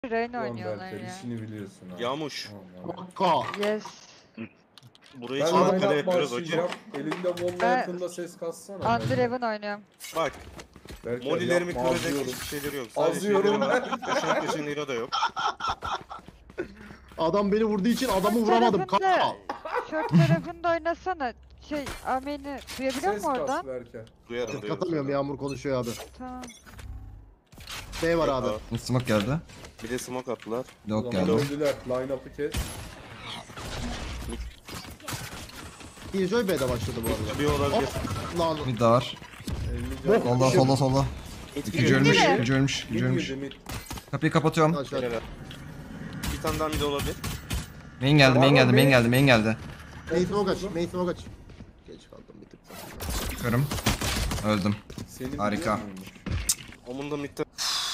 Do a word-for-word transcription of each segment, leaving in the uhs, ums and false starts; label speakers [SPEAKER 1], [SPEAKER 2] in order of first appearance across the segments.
[SPEAKER 1] Rain
[SPEAKER 2] Ulan
[SPEAKER 1] oynuyorlar
[SPEAKER 2] Berker,
[SPEAKER 1] ya.
[SPEAKER 2] işini biliyorsun ha.
[SPEAKER 3] Yamuş.
[SPEAKER 2] Vallahi.
[SPEAKER 1] Yes.
[SPEAKER 3] Burayı
[SPEAKER 2] Ben
[SPEAKER 3] Çanakkale
[SPEAKER 2] line-up
[SPEAKER 3] yapıyoruz
[SPEAKER 2] başlayacağım.
[SPEAKER 3] hocam.
[SPEAKER 2] Elinde molla
[SPEAKER 1] Ben-
[SPEAKER 2] yakında ses kassana.
[SPEAKER 1] Underhaven oynuyorum.
[SPEAKER 3] Bak.
[SPEAKER 2] Berker,
[SPEAKER 3] Molilerimi
[SPEAKER 2] yapma,
[SPEAKER 3] kıracak
[SPEAKER 2] azıyorum.
[SPEAKER 3] hiçbir şeyleri yok. Sadece
[SPEAKER 2] Azıyorum.
[SPEAKER 3] şeyleri var. Köşen köşen lira da yok.
[SPEAKER 4] Adam beni vurduğu için adamı
[SPEAKER 1] Short
[SPEAKER 4] vuramadım.
[SPEAKER 1] tarafında-
[SPEAKER 4] Ka
[SPEAKER 1] Short tarafında oynasana. Şey, Amen'i duyabiliyor
[SPEAKER 2] Ses
[SPEAKER 1] musun
[SPEAKER 2] kas
[SPEAKER 1] oradan?
[SPEAKER 2] Berker.
[SPEAKER 3] Duyarım
[SPEAKER 4] Ses
[SPEAKER 3] duyarım.
[SPEAKER 4] katamıyorum, Yağmur konuşuyor abi.
[SPEAKER 1] Tamam.
[SPEAKER 4] B var abi.
[SPEAKER 3] Aa,
[SPEAKER 5] Smoke geldi.
[SPEAKER 3] Bir de smoke attılar.
[SPEAKER 5] Dog
[SPEAKER 2] Ulan
[SPEAKER 5] geldi.
[SPEAKER 2] döndüler. Line-up'ı kes.
[SPEAKER 4] Killjoy B'de başladı bu arada.
[SPEAKER 3] Bir olabilir.
[SPEAKER 4] Lan
[SPEAKER 5] Mid de var.
[SPEAKER 2] elli can.
[SPEAKER 5] Solda solda solda.
[SPEAKER 3] Etki
[SPEAKER 5] Gücü ölmüş.
[SPEAKER 1] mi?
[SPEAKER 5] Gücü ölmüş.
[SPEAKER 2] Mid
[SPEAKER 5] Gücü ölmüş.
[SPEAKER 2] girdi, mid.
[SPEAKER 5] Kapıyı kapatıyorum.
[SPEAKER 4] aşağı.
[SPEAKER 3] Helal. Bir tane daha bir de olabilir.
[SPEAKER 5] Main geldi, main geldi, main
[SPEAKER 2] Main.
[SPEAKER 5] geldi, main geldi.
[SPEAKER 4] Main smoke aç, main smoke aç. Geç kaldım bir tık.
[SPEAKER 5] Çıkıyorum. Öldüm.
[SPEAKER 2] Senin
[SPEAKER 5] Harika.
[SPEAKER 2] biliyor musun?
[SPEAKER 3] Onun da midde.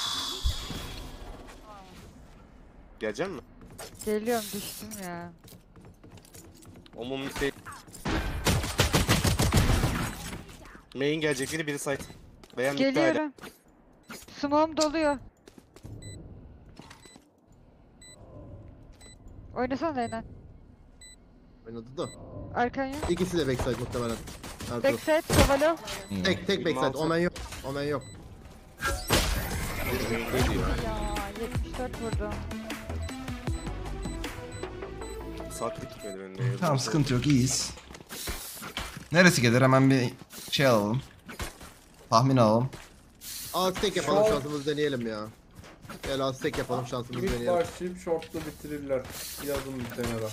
[SPEAKER 3] Gelecek mi?
[SPEAKER 1] Geliyorum, düştüm ya.
[SPEAKER 3] Onun midde. Main gelecek biri biri site. Veya midde hala.
[SPEAKER 1] Geliyorum. Smoke'um doluyor. Oynasana Reyna.
[SPEAKER 4] Oynadı da.
[SPEAKER 1] Arkan yok.
[SPEAKER 4] İkisi de backside muhtemelen. Ertuğrul.
[SPEAKER 1] Backside, Kovalo.
[SPEAKER 4] Tek tek
[SPEAKER 3] yirmi
[SPEAKER 4] backside.
[SPEAKER 3] altı.
[SPEAKER 4] Omen yok. Omen yok.
[SPEAKER 3] Main geliyor.
[SPEAKER 1] Ya, yetmiş dört vurdum.
[SPEAKER 3] Saklık gitmedi bende.
[SPEAKER 5] Tamam, sıkıntı yok, iyiyiz. Neresi gelir? Hemen bir şey alalım. Tahmin alalım.
[SPEAKER 4] Aztek yapalım,
[SPEAKER 2] Şu an-
[SPEAKER 4] şansımızı deneyelim ya. Gel Aztek yapalım, şansımızı
[SPEAKER 2] Mid
[SPEAKER 4] deneyelim.
[SPEAKER 2] başlayıp short'ta bitirirler. Yazın bir kenara.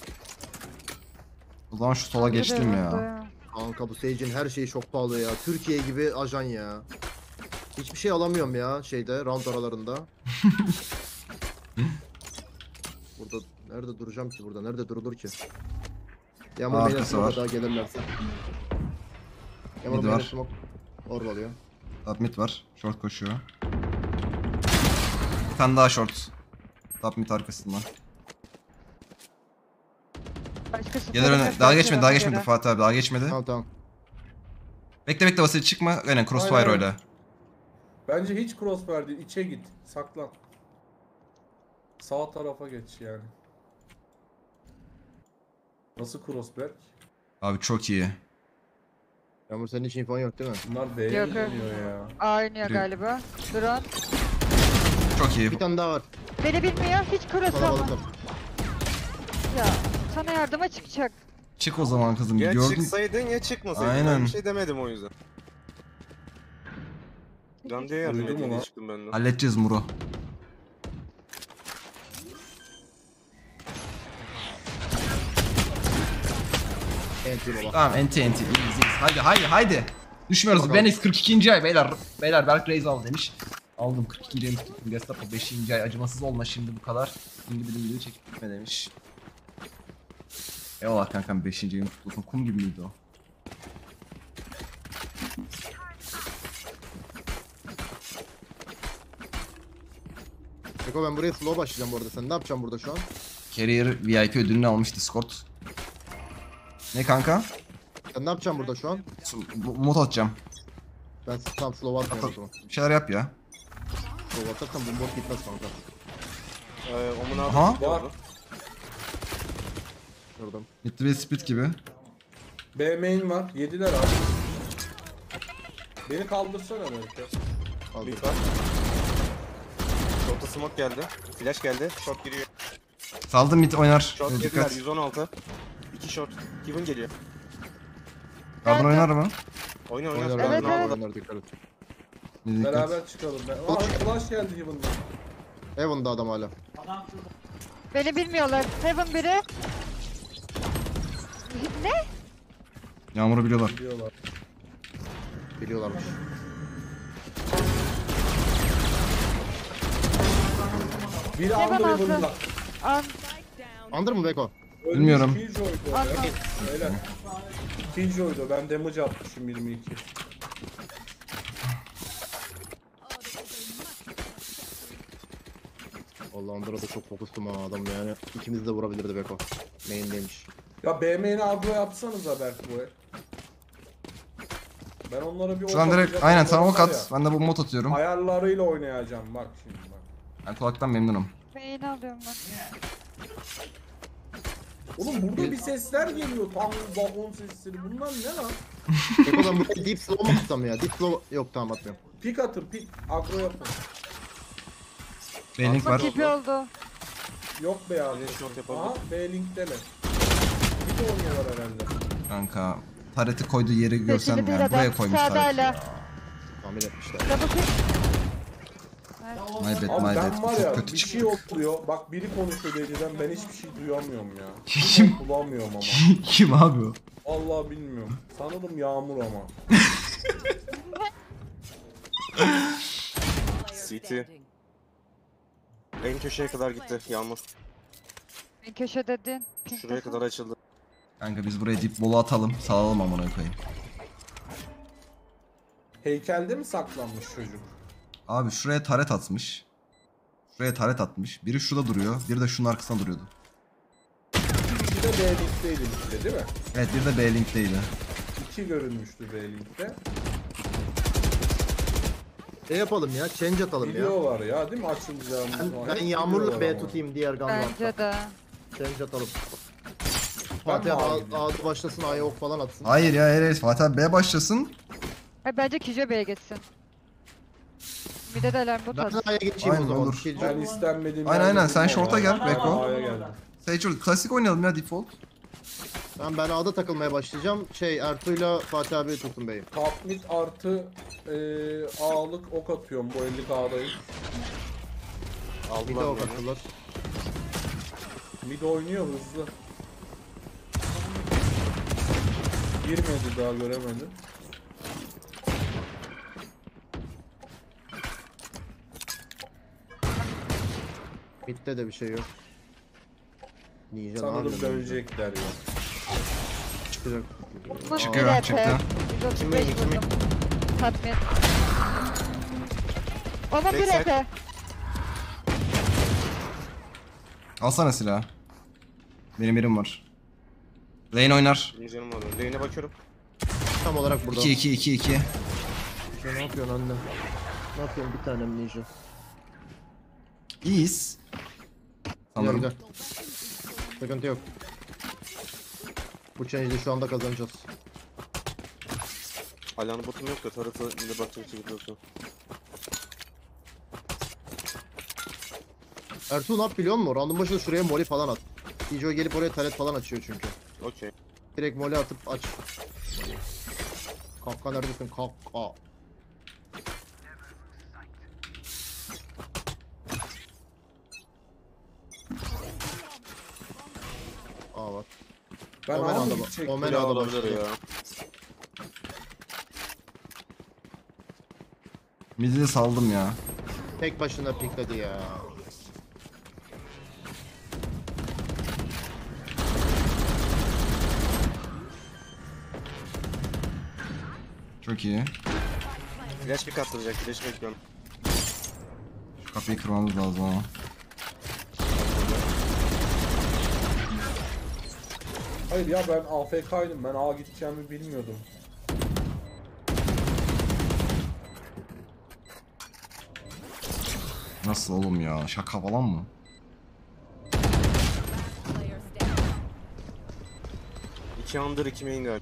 [SPEAKER 5] O zaman şu sola geçtim ya.
[SPEAKER 4] Kanka bu Sage'in her şeyi çok pahalı ya. Türkiye gibi ajan ya. Hiçbir şey alamıyorum ya şeyde, round aralarında. Burada nerede duracağım ki burada? Nerede durulur ki? Yağmur
[SPEAKER 5] Arkası
[SPEAKER 4] beni smoke'a
[SPEAKER 5] var.
[SPEAKER 4] daha gelirlerse. Yağmur
[SPEAKER 5] Mid
[SPEAKER 4] beni
[SPEAKER 5] var.
[SPEAKER 4] smoke orbalıyor.
[SPEAKER 5] Top mid var. Short koşuyor. Bir tane daha short. Top mid arkasından.
[SPEAKER 1] Başkası
[SPEAKER 5] Gelir öne. Daha geçmedi, daha geçmedi Fatih abi, daha geçmedi.
[SPEAKER 4] Tamam tamam.
[SPEAKER 5] Bekle bekle, basit çıkma. Aynen, crossfire
[SPEAKER 2] Aynen.
[SPEAKER 5] öyle.
[SPEAKER 2] Bence hiç crossfire değil. İçe git. Saklan. Sağ tarafa geç yani. Nasıl crossback?
[SPEAKER 5] Abi çok iyi.
[SPEAKER 4] Yağmur senin hiç infon yok değil mi?
[SPEAKER 2] Bunlar B'ye
[SPEAKER 1] Yok, yok.
[SPEAKER 2] gidiyor ya.
[SPEAKER 1] A oynuyor galiba. Drone.
[SPEAKER 5] Çok iyi.
[SPEAKER 4] Bir tane daha var.
[SPEAKER 1] Beni bilmiyor, hiç cross ama.
[SPEAKER 4] Kalabalıkta.
[SPEAKER 1] Ya, sana yardıma çıkacak.
[SPEAKER 5] Çık o zaman kızım.
[SPEAKER 3] Ya
[SPEAKER 5] Gördün.
[SPEAKER 3] çıksaydın ya çıkmasaydın.
[SPEAKER 5] Aynen.
[SPEAKER 3] Ben bir şey demedim o yüzden. Can diye yardım
[SPEAKER 2] Duydun mu
[SPEAKER 3] edeyim diye
[SPEAKER 2] lan?
[SPEAKER 3] çıktım ben de.
[SPEAKER 5] Halledeceğiz Muro.
[SPEAKER 4] Enti baba.
[SPEAKER 5] Tamam, enti enti. İyiyiz iyiyiz. Hadi haydi haydi. Düşmüyoruz.
[SPEAKER 4] Bakalım.
[SPEAKER 5] Ben kırk ikinci ay beyler. Beyler Berk Reis al demiş. Aldım kırk ikinci ayımı tuttum. Gestapo beşinci ay. Acımasız olma şimdi bu kadar. Şimdi bir de video çekip gitme demiş. Eyvallah kankam, beşinci ayımı tuttum. Kum gibi miydi o?
[SPEAKER 4] Eko ben buraya slow başlayacağım bu arada. Sen ne yapacaksın burada şu an?
[SPEAKER 5] Carrier V I P ödülünü almış Discord. Ne kanka?
[SPEAKER 4] Sen ne yapacaksın burada şu an?
[SPEAKER 5] Su- bu- Mod atacağım.
[SPEAKER 4] Ben tam slow atmıyorum o zaman.
[SPEAKER 5] Bir şeyler yap ya.
[SPEAKER 4] Slow atarsam bu bot gitmez kanka.
[SPEAKER 3] Ee, Omun abi
[SPEAKER 5] Aha.
[SPEAKER 3] gitti
[SPEAKER 2] Var.
[SPEAKER 3] orada.
[SPEAKER 4] Gördüm.
[SPEAKER 5] Bitti bir split gibi.
[SPEAKER 2] B main var. Yediler abi. Beni kaldırsana belki.
[SPEAKER 4] Aldım.
[SPEAKER 3] Mid var. Short'a smoke geldi. Flash geldi. Short giriyor.
[SPEAKER 5] Saldım, mid oynar.
[SPEAKER 3] Short
[SPEAKER 5] Ee,
[SPEAKER 3] yediler.
[SPEAKER 5] Dikkat.
[SPEAKER 3] yüz on altı. iki short. Heaven geliyor.
[SPEAKER 5] Garden oynar mı?
[SPEAKER 3] Oyna oyna.
[SPEAKER 4] Oynar
[SPEAKER 1] Evet,
[SPEAKER 4] oynar
[SPEAKER 1] evet.
[SPEAKER 4] oynar dikkat et.
[SPEAKER 5] Ne dikkat.
[SPEAKER 2] Beraber çıkalım. Ben. Aa flash geldi Heaven'da.
[SPEAKER 4] Heaven'da adam hala.
[SPEAKER 1] Beni bilmiyorlar. Heaven biri. Ne?
[SPEAKER 5] Yağmuru biliyorlar.
[SPEAKER 2] Diyorlar.
[SPEAKER 4] Biliyorlarmış.
[SPEAKER 2] Biri
[SPEAKER 1] Heaven
[SPEAKER 2] under
[SPEAKER 1] altı.
[SPEAKER 2] Heaven'da.
[SPEAKER 1] An
[SPEAKER 4] Under mı Beko?
[SPEAKER 2] Ölmüş,
[SPEAKER 5] Bilmiyorum.
[SPEAKER 2] Killjoy'du o ya.
[SPEAKER 1] Anladım.
[SPEAKER 2] Beyler. Killjoy'du. Ben damage atmışım yirmi iki.
[SPEAKER 4] Vallahi Under'a da çok fokustum ha adam yani. İkimiz de vurabilirdi Beko. Main'deymiş.
[SPEAKER 2] Ya B M'ni agro yapsanıza belki bu el. Ben onlara bir
[SPEAKER 5] Şu an
[SPEAKER 2] ok
[SPEAKER 5] direkt
[SPEAKER 2] atacağım,
[SPEAKER 5] aynen
[SPEAKER 2] onları
[SPEAKER 5] sana ok
[SPEAKER 2] var
[SPEAKER 5] at. Ben de bu mod atıyorum.
[SPEAKER 2] ya, ayarlarıyla oynayacağım bak şimdi bak.
[SPEAKER 5] Ben kulaktan memnunum.
[SPEAKER 1] Main alıyorum ben.
[SPEAKER 2] Oğlum burada bir sesler geliyor. Tam balon sesleri. Bunlar ne lan?
[SPEAKER 4] Eko ben buraya deep slow mu tutsam ya? Deep slow yok, tamam atmıyorum.
[SPEAKER 2] Pik atın pik. Agro yapın.
[SPEAKER 5] B-Link var.
[SPEAKER 1] Tipi oldu.
[SPEAKER 2] Yok be abi.
[SPEAKER 3] Bir short yapalım.
[SPEAKER 2] Aha B-Link'teler. Bir de oynuyorlar herhalde.
[SPEAKER 5] Kanka. Tareti koyduğu yeri görsem
[SPEAKER 1] Sesini
[SPEAKER 5] yani
[SPEAKER 1] değil
[SPEAKER 5] buraya
[SPEAKER 1] adam.
[SPEAKER 5] koymuş
[SPEAKER 1] Sağda
[SPEAKER 5] tareti
[SPEAKER 1] hala.
[SPEAKER 5] ya.
[SPEAKER 4] Tahmin etmişler.
[SPEAKER 1] Double pick.
[SPEAKER 5] My bad,
[SPEAKER 2] Abi
[SPEAKER 5] my
[SPEAKER 2] ben
[SPEAKER 5] bad.
[SPEAKER 2] var
[SPEAKER 5] Çok
[SPEAKER 2] ya
[SPEAKER 5] kötü
[SPEAKER 2] bir
[SPEAKER 5] çıktı.
[SPEAKER 2] şey oluyor. Bak biri konuşuyor Deli'den, ben hiçbir şey duyamıyorum ya.
[SPEAKER 5] Kim?
[SPEAKER 2] Bulamıyorum ama.
[SPEAKER 5] Kim abi o?
[SPEAKER 2] Vallahi bilmiyorum. Sanırım Yağmur ama.
[SPEAKER 3] City. En köşeye kadar gitti Yağmur.
[SPEAKER 1] En köşe dedin. Pink
[SPEAKER 3] Şuraya
[SPEAKER 1] nasıl?
[SPEAKER 3] kadar açıldı.
[SPEAKER 5] Kanka biz buraya dip bolu atalım. Salalım amına koyayım.
[SPEAKER 2] Heykelde mi saklanmış çocuk?
[SPEAKER 5] Abi şuraya taret atmış. Şuraya taret atmış. Biri şurada duruyor. Biri de şunun arkasında duruyordu.
[SPEAKER 2] Bir de B-Link'teydi işte değil mi?
[SPEAKER 5] Evet bir de B-Link'teydi.
[SPEAKER 2] İki görünmüştü B-Link'te.
[SPEAKER 4] Ne yapalım ya? Change atalım ya.
[SPEAKER 2] Biliyorlar ya değil mi açılacağımızı?
[SPEAKER 4] Ben, ben Yağmur'la B tutayım diğer Gunland'da.
[SPEAKER 1] Bence de.
[SPEAKER 4] Change atalım.
[SPEAKER 2] Ben
[SPEAKER 4] Fatih
[SPEAKER 2] mi
[SPEAKER 4] abi
[SPEAKER 2] alayım?
[SPEAKER 4] A- A'da başlasın, A'ya ok falan atsın.
[SPEAKER 5] Hayır ya hayır hayır. Fatih abi B başlasın.
[SPEAKER 1] Ay bence Kijo B'ye geçsin. Bir de deler bu
[SPEAKER 4] Ben
[SPEAKER 1] tarz.
[SPEAKER 4] de A'ya geçeyim
[SPEAKER 5] Aynen,
[SPEAKER 4] o zaman.
[SPEAKER 5] olur.
[SPEAKER 4] Bir şey
[SPEAKER 2] Ben
[SPEAKER 4] diyeceğim.
[SPEAKER 2] istenmediğim
[SPEAKER 5] Aynen,
[SPEAKER 2] yerde
[SPEAKER 5] aynen. Sen
[SPEAKER 2] değilim
[SPEAKER 5] short'a
[SPEAKER 2] ama.
[SPEAKER 5] gel, Beko.
[SPEAKER 2] A'ya geldim.
[SPEAKER 5] Sage klasik oynayalım ya default.
[SPEAKER 4] Ben, ben A'da takılmaya başlayacağım. Şey Ertuğ'yla Fatih abi tutun beyi.
[SPEAKER 2] Top mid artı eee A'lık ok atıyorum. Bu elli K'dayım.
[SPEAKER 4] Bir de
[SPEAKER 3] Aldılar
[SPEAKER 4] ok
[SPEAKER 3] beni.
[SPEAKER 4] attılar.
[SPEAKER 2] Mid oynuyor hızlı. Girmedi daha göremedim.
[SPEAKER 4] Mid'de de bir şey yok. Ninja
[SPEAKER 2] Sanırım dönecekler ya.
[SPEAKER 4] Çıkacak.
[SPEAKER 1] Bunun
[SPEAKER 5] Çıkıyor,
[SPEAKER 1] bir E P.
[SPEAKER 5] çıktı.
[SPEAKER 1] yüz otuz
[SPEAKER 4] Kimi,
[SPEAKER 1] beş
[SPEAKER 4] kimi?
[SPEAKER 1] vurdum. Tatmin. Onun bir
[SPEAKER 3] Backside.
[SPEAKER 1] E P.
[SPEAKER 5] Alsana silah. Benim birim var. Lane oynar.
[SPEAKER 3] Bir canım var. Lane'e bakıyorum.
[SPEAKER 4] Tam olarak burada.
[SPEAKER 5] iki iki iki iki.
[SPEAKER 4] Ninja ne yapıyorsun anne? Ne yapıyorsun bir tanem Ninja?
[SPEAKER 5] İyiyiz.
[SPEAKER 4] Güzel
[SPEAKER 5] Sanırım.
[SPEAKER 4] güzel. Sıkıntı yok. Bu change'de şu anda kazanacağız.
[SPEAKER 3] Alanı botum yok da tarafı yine bakacak gibi duruyor.
[SPEAKER 4] Ertuğ ne yap biliyor musun? Round'un başında şuraya molly falan at. Ijo gelip oraya taret falan açıyor çünkü.
[SPEAKER 3] Okey.
[SPEAKER 4] Direkt molly atıp aç. Kanka neredesin kanka? Aa var.
[SPEAKER 2] Ben
[SPEAKER 4] Omen
[SPEAKER 2] A'mı
[SPEAKER 4] A'da bak.
[SPEAKER 2] gidecektim.
[SPEAKER 4] Omen
[SPEAKER 3] Ne
[SPEAKER 4] A'da
[SPEAKER 3] olabilir
[SPEAKER 4] başladı.
[SPEAKER 3] ya?
[SPEAKER 5] Mid'i de saldım ya.
[SPEAKER 4] Tek başına pikledi ya.
[SPEAKER 5] Çok iyi.
[SPEAKER 3] Flash pick attıracak. Flash bekliyorum.
[SPEAKER 5] Şu kapıyı kırmamız lazım ama.
[SPEAKER 2] Hayır ya ben A F K'ydım. Ben A gideceğimi bilmiyordum.
[SPEAKER 5] Nasıl oğlum ya? Şaka falan mı?
[SPEAKER 3] İki under iki main galiba.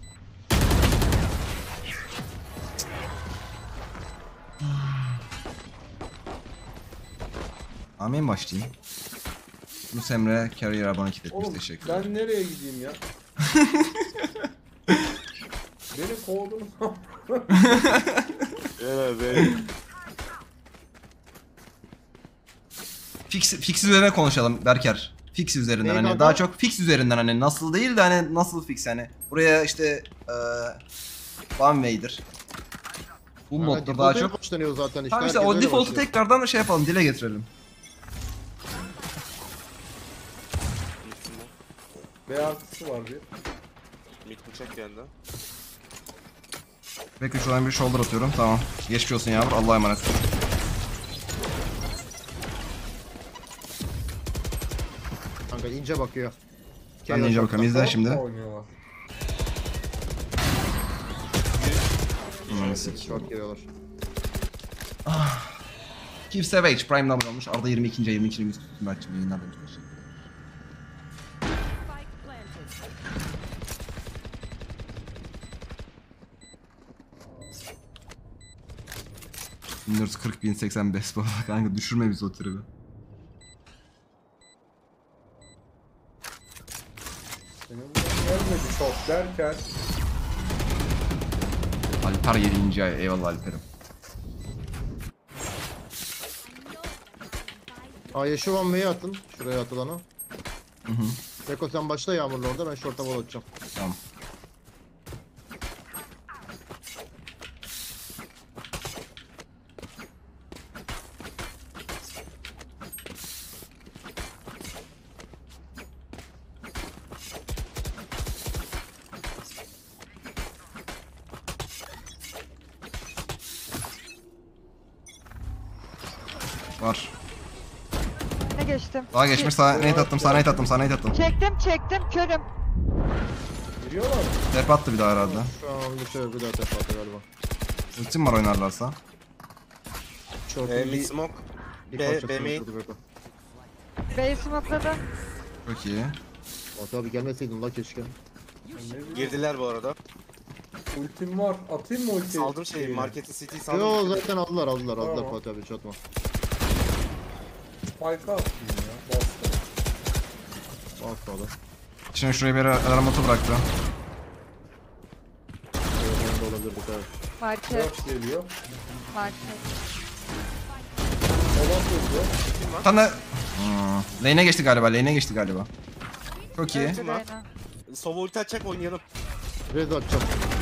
[SPEAKER 5] Amin başlayayım. Yunus Emre Carrier abonelik etmiş.
[SPEAKER 2] Oğlum
[SPEAKER 5] Teşekkürler.
[SPEAKER 2] ben nereye gideyim ya? Beni kovdun.
[SPEAKER 3] Evet be.
[SPEAKER 5] Fix, fix üzerine konuşalım Berker. Fix üzerinden
[SPEAKER 4] Neyi
[SPEAKER 5] hani
[SPEAKER 4] kanka?
[SPEAKER 5] daha çok fix üzerinden hani nasıl değil de hani nasıl fix hani. Buraya işte eee one way'dir. Bu
[SPEAKER 4] Ha,
[SPEAKER 5] moddur daha
[SPEAKER 4] default'a
[SPEAKER 5] çok.
[SPEAKER 4] başlanıyor zaten işte.
[SPEAKER 5] Tamam işte
[SPEAKER 4] herkes
[SPEAKER 5] o
[SPEAKER 4] öyle
[SPEAKER 5] default'u
[SPEAKER 4] başlıyor.
[SPEAKER 5] tekrardan şey yapalım dile getirelim.
[SPEAKER 2] B artısı var bir.
[SPEAKER 3] Mid bıçak geldi.
[SPEAKER 5] Bekle şuradan bir shoulder atıyorum. Tamam. Geçmiş olsun yavrum. Allah'a emanet.
[SPEAKER 4] Kanka ince bakıyor.
[SPEAKER 5] Ben de ince bakıyorum. İzle şimdi.
[SPEAKER 2] Oynuyorlar.
[SPEAKER 5] Aman sikeyim.
[SPEAKER 4] Çok giriyorlar.
[SPEAKER 5] Keep Savage Prime'dan abone olmuş. Arda yirmi ikinci yirmi ikinci yüz tuttum belki yayınlar demişler.
[SPEAKER 6] Spike planted.
[SPEAKER 5] bin dört yüz kırk bin seksen beş baba kanka düşürme bizi o tribi.
[SPEAKER 2] Benim buradan gelmedi çok derken.
[SPEAKER 5] Alper yedinci ay. Eyvallah Alper'im.
[SPEAKER 4] Aa yeşil one way'i atın. Şuraya atılana.
[SPEAKER 5] Hı hı.
[SPEAKER 4] Beko sen başla Yağmur'la orada, ben short'a bol atacağım.
[SPEAKER 5] Tamam. Var.
[SPEAKER 1] Ne geçtim?
[SPEAKER 5] Daha geçmiş sana nade attım, sana nade attım, sana nade attım.
[SPEAKER 1] Çektim çektim körüm.
[SPEAKER 2] Giriyorlar mı?
[SPEAKER 5] Tep attı bir daha herhalde.
[SPEAKER 4] Şu an bir şey bir daha tepe attı galiba.
[SPEAKER 5] Ultim var oynarlarsa.
[SPEAKER 4] Short'un
[SPEAKER 3] Ee, mid
[SPEAKER 4] bir,
[SPEAKER 3] smoke.
[SPEAKER 4] bir
[SPEAKER 3] B-
[SPEAKER 4] parçasını
[SPEAKER 3] B main.
[SPEAKER 4] vurdu Beko.
[SPEAKER 1] B'yi smokladı.
[SPEAKER 5] Çok iyi.
[SPEAKER 4] Batu abi gelmeseydin la keşke.
[SPEAKER 2] Ben ne bileyim.
[SPEAKER 3] Girdiler bu arada.
[SPEAKER 2] Ultim var. Atayım mı ultiyi?
[SPEAKER 3] Saldım şeyi, marketi City'yi saldım.
[SPEAKER 4] Yo zaten aldılar aldılar aldılar
[SPEAKER 2] Tamam.
[SPEAKER 4] Fatih abi çatma.
[SPEAKER 2] Spike'a attım ya. Bastım.
[SPEAKER 4] Bak sağda.
[SPEAKER 5] Şimdi şuraya bir aramatı bıraktı.
[SPEAKER 4] Evet, da olabilirdik evet.
[SPEAKER 1] Market.
[SPEAKER 2] Dört geliyor.
[SPEAKER 1] Market.
[SPEAKER 2] Olan geliyor.
[SPEAKER 5] Tam da... Hmm. Lane'e geçti galiba, lane'e geçti galiba. Çok iyi.
[SPEAKER 1] Öldü
[SPEAKER 3] Kim var?
[SPEAKER 1] Reyna.
[SPEAKER 3] Sova ulti atacak oynayalım.
[SPEAKER 4] Red atacağım.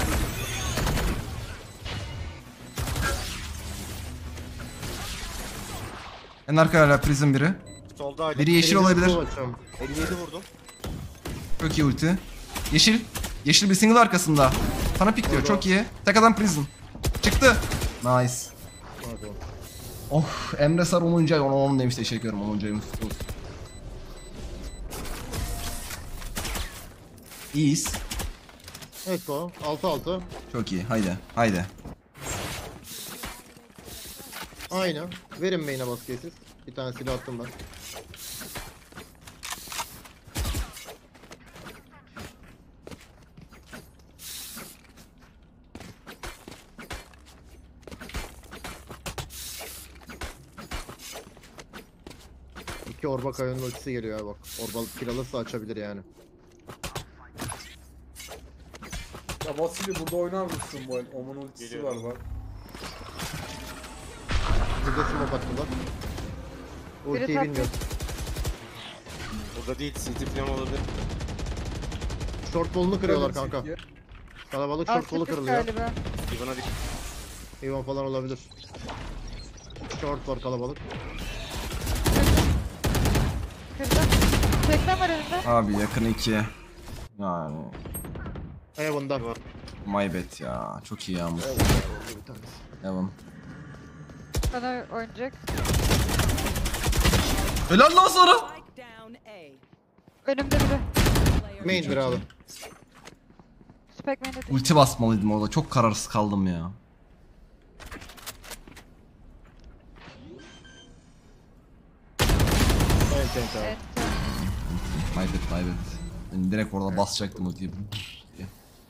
[SPEAKER 5] En arka hala Prism biri.
[SPEAKER 3] Solda hala.
[SPEAKER 5] Biri yeşil
[SPEAKER 4] Red
[SPEAKER 5] olabilir.
[SPEAKER 4] atacağım.
[SPEAKER 3] elli yedi vurdum.
[SPEAKER 5] Çok iyi ulti. Yeşil. Yeşil bir single arkasında. Sana pikliyor, çok iyi. Tek adam Prism. Çıktı. Nice.
[SPEAKER 4] Hadi o.
[SPEAKER 5] Of, Emre Sar onuncu ay ona on demiş, teşekkür ederim. onuncu ayımız kutlu olsun. İyiyiz.
[SPEAKER 4] Evet bu. altı altı.
[SPEAKER 5] Çok iyi, haydi, haydi.
[SPEAKER 4] Aynı. Verin main'e baskıyı siz. Bir tane silah attım ben. İki orba kayının ultisi geliyor ya bak. Orbalık kill alırsa açabilir yani.
[SPEAKER 2] Ya Vasili burada oynar mısın bu el? Omun ultisi
[SPEAKER 3] Geliyorum.
[SPEAKER 2] var bak.
[SPEAKER 4] Burada smoke attılar. Ultiyi
[SPEAKER 1] taktik.
[SPEAKER 4] bilmiyorum.
[SPEAKER 3] Burada değil, City falan olabilir.
[SPEAKER 4] Short bolunu kırıyorlar
[SPEAKER 2] Tabii
[SPEAKER 4] kanka.
[SPEAKER 2] City'ye.
[SPEAKER 4] Kalabalık short bolu
[SPEAKER 1] Artist
[SPEAKER 4] kırılıyor.
[SPEAKER 1] galiba.
[SPEAKER 3] Ivan'a dik.
[SPEAKER 4] Hayvan falan olabilir. Short var kalabalık.
[SPEAKER 1] Kırdım. Tekne var önünde.
[SPEAKER 5] Abi yakın iki. Yani
[SPEAKER 4] Hayvan'da.
[SPEAKER 5] my bad ya. Çok iyi yağmur. Devam.
[SPEAKER 1] Bana oynayacak.
[SPEAKER 5] Helal lan sana.
[SPEAKER 6] Spike down A.
[SPEAKER 1] Önümde biri.
[SPEAKER 6] Player
[SPEAKER 4] Main'dir abi.
[SPEAKER 1] Spec main'de değil.
[SPEAKER 5] Ulti basmalıydım orada. Çok kararsız kaldım ya.
[SPEAKER 4] Evet evet abi.
[SPEAKER 1] Evet.
[SPEAKER 5] My bad, my bad. Ben direkt orada basacaktım ultiyi. diye.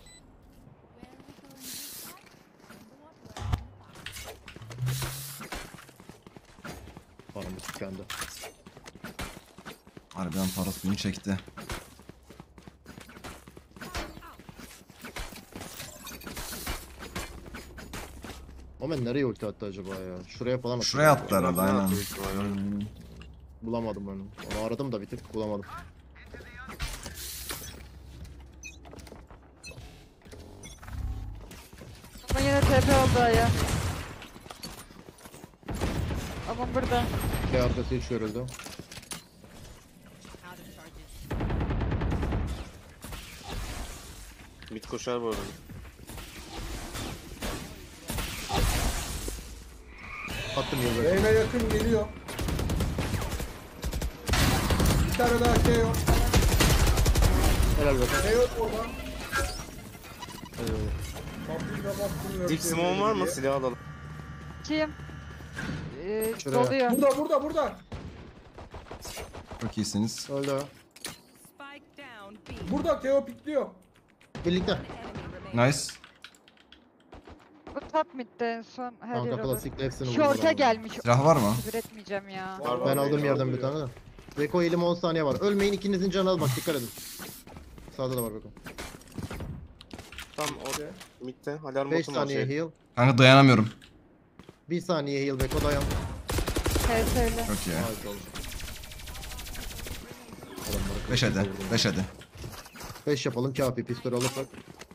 [SPEAKER 4] Paramız tükendi.
[SPEAKER 5] Harbiden parası beni çekti.
[SPEAKER 4] Omen nereye ulti attı acaba ya? Şuraya falan attı.
[SPEAKER 5] Şuraya attı herhalde aynen.
[SPEAKER 4] Bulamadım ben onu. Onu aradım da bir tık bulamadım.
[SPEAKER 1] Ama yine T P oldu ya. Ama burada.
[SPEAKER 4] Bir arkası hiç görüldü.
[SPEAKER 6] out of charges.
[SPEAKER 3] Mid koşar bu arada.
[SPEAKER 4] Attım yıldız.
[SPEAKER 2] Reyna yakın geliyor. Bir tane daha K O.
[SPEAKER 4] Helal bakın.
[SPEAKER 2] K O oradan. Kapıyı kapattım.
[SPEAKER 3] Dik smoke var mı? Silah alalım.
[SPEAKER 1] Kim? Ee,
[SPEAKER 4] Şuraya.
[SPEAKER 1] doluyor.
[SPEAKER 2] Burada burada burada.
[SPEAKER 5] Çok iyisiniz.
[SPEAKER 4] Öldü.
[SPEAKER 6] Spike down B.
[SPEAKER 2] Burada Teo pikliyor.
[SPEAKER 4] Birlikte.
[SPEAKER 6] Enemy remaining.
[SPEAKER 5] Nice.
[SPEAKER 1] Bu top midde en son her yer
[SPEAKER 4] Kanka
[SPEAKER 1] olur.
[SPEAKER 4] klasikle hepsini vurdu.
[SPEAKER 1] Short'a
[SPEAKER 4] adam.
[SPEAKER 1] gelmiş.
[SPEAKER 5] Silah var mı?
[SPEAKER 1] Küfür etmeyeceğim ya.
[SPEAKER 3] Var, var.
[SPEAKER 4] Ben aldım
[SPEAKER 2] Beni
[SPEAKER 4] yerden bir
[SPEAKER 2] alıyor.
[SPEAKER 4] tane de. Beko elim on saniye var. Ölmeyin, ikinizin canı al bak, dikkat edin. Sağda da var Beko.
[SPEAKER 3] Tam
[SPEAKER 2] Okey.
[SPEAKER 3] o midde alarm
[SPEAKER 4] beş
[SPEAKER 3] botum var
[SPEAKER 4] saniye
[SPEAKER 3] şey.
[SPEAKER 4] heal.
[SPEAKER 5] Kanka dayanamıyorum.
[SPEAKER 4] bir saniye heal Beko, dayan.
[SPEAKER 1] Evet öyle.
[SPEAKER 5] Çok iyi.
[SPEAKER 4] Harika oldu. Adamları
[SPEAKER 5] beş hadi.
[SPEAKER 4] kılıçla vurdum.
[SPEAKER 5] beş hadi.
[SPEAKER 4] beş yapalım, kafi pistol alırsak.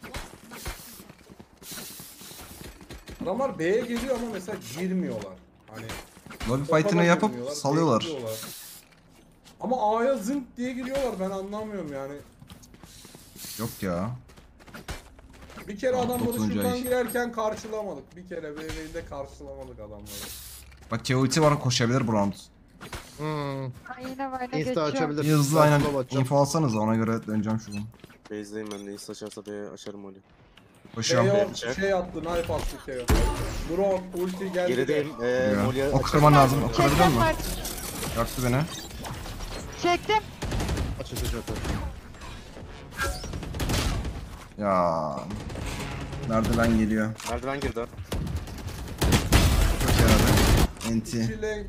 [SPEAKER 2] Adamlar B'ye geliyor ama mesela girmiyorlar. Hani
[SPEAKER 5] Lobby
[SPEAKER 2] topa da
[SPEAKER 5] fight'ını yapıp
[SPEAKER 2] girmiyorlar,
[SPEAKER 5] salıyorlar.
[SPEAKER 2] bekliyorlar. Ama A'ya zınk diye giriyorlar, ben anlamıyorum yani.
[SPEAKER 5] Yok ya.
[SPEAKER 2] Bir kere adamları
[SPEAKER 5] dokuzuncu
[SPEAKER 2] şuradan
[SPEAKER 5] ay.
[SPEAKER 2] girerken karşılamadık. Bir kere B B'de karşılamadık adamları.
[SPEAKER 5] Bak K ulti var, koşabilir bu round.
[SPEAKER 4] Hmm.
[SPEAKER 1] Ay yine vayna
[SPEAKER 4] Insta
[SPEAKER 1] geçiyorum.
[SPEAKER 4] açabilir.
[SPEAKER 5] Bir hızlı
[SPEAKER 4] Ben
[SPEAKER 5] aynen
[SPEAKER 4] sola bakacağım.
[SPEAKER 5] info alsanız ona göre döneceğim şuradan.
[SPEAKER 3] Base'deyim ben de. İsta açarsa B'ye açarım öyle.
[SPEAKER 5] Koşuyorum.
[SPEAKER 2] Teo
[SPEAKER 3] B'ye
[SPEAKER 2] şey attı, knife attı Teo. Drone, ulti geldi.
[SPEAKER 3] Gerideyim. Eee
[SPEAKER 5] Ya.
[SPEAKER 3] Molly'e
[SPEAKER 5] Ok kırman lazım. Ok kırabiliyor
[SPEAKER 1] Çektim
[SPEAKER 5] musun?
[SPEAKER 1] var.
[SPEAKER 5] Yaktı beni.
[SPEAKER 1] Çektim.
[SPEAKER 4] Aç aç aç aç.
[SPEAKER 5] Ya. Merdiven geliyor.
[SPEAKER 3] merdiven girdi.
[SPEAKER 5] Çok yaradı. Enti.
[SPEAKER 2] İki lane.